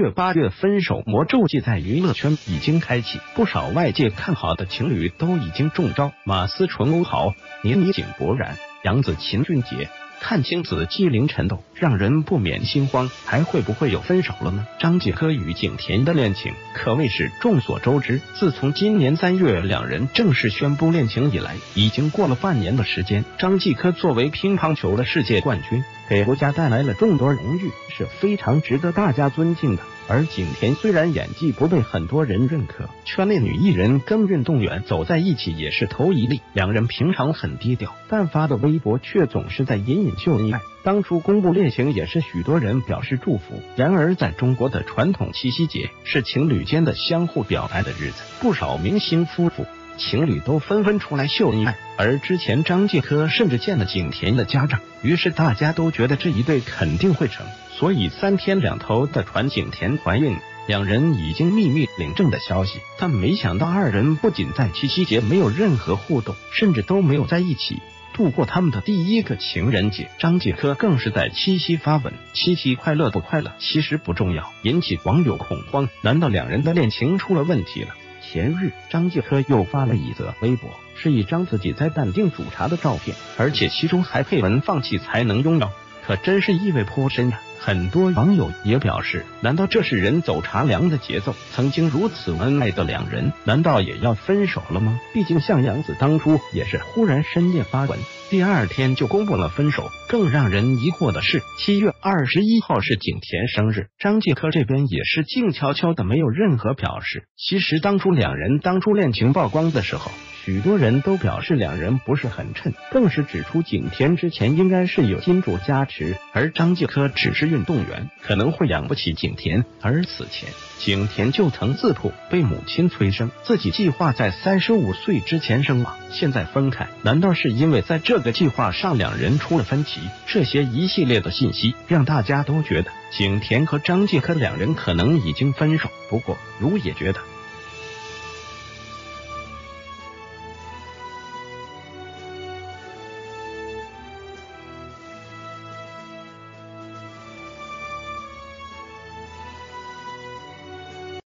8月分手魔咒季在娱乐圈已经开启，不少外界看好的情侣都已经中招。马思纯、欧豪、倪妮、井柏然、杨紫、秦俊杰、阚清子、纪凌尘斗，让人不免心慌，还会不会有分手了呢？张继科与景甜的恋情可谓是众所周知，自从今年3月两人正式宣布恋情以来，已经过了半年的时间。张继科作为乒乓球的世界冠军，给国家带来了众多荣誉，是非常值得大家尊敬的。而景甜虽然演技不被很多人认可，圈内女艺人跟运动员走在一起也是头一例。两人平常很低调，但发的微博却总是在隐隐秀恩爱。当初公布恋情也是许多人表示祝福。然而在中国的传统七夕节是情侣间的相互表白的日子，不少明星夫妇情侣都纷纷出来秀恩爱，而之前张继科甚至见了景甜的家长，于是大家都觉得这一对肯定会成，所以3天2头的传景甜怀孕，两人已经秘密领证的消息。但没想到二人不仅在七夕节没有任何互动，甚至都没有在一起度过他们的第一个情人节。张继科更是在七夕发文，七夕快乐不快乐其实不重要，引起网友恐慌，难道两人的恋情出了问题了？前日张继科又发了一则微博，是一张自己在但丁煮茶的照片，而且其中还配文放弃才能拥有，可真是意味颇深啊。很多网友也表示，难道这是人走茶凉的节奏？曾经如此恩爱的两人，难道也要分手了吗？毕竟像杨紫当初也是忽然深夜发文，第2天就公布了分手。更让人疑惑的是，7月21号是景甜生日，张继科这边也是静悄悄的，没有任何表示。其实当初两人恋情曝光的时候，许多人都表示两人不是很衬，更是指出景甜之前应该是有金主加持，而张继科只是运动员，可能会养不起景甜。而此前景甜就曾自曝被母亲催生，自己计划在35岁之前生娃，现在分开，难道是因为在这个计划上两人出了分歧？这些一系列的信息让大家都觉得景甜和张继科两人可能已经分手。不过如也觉得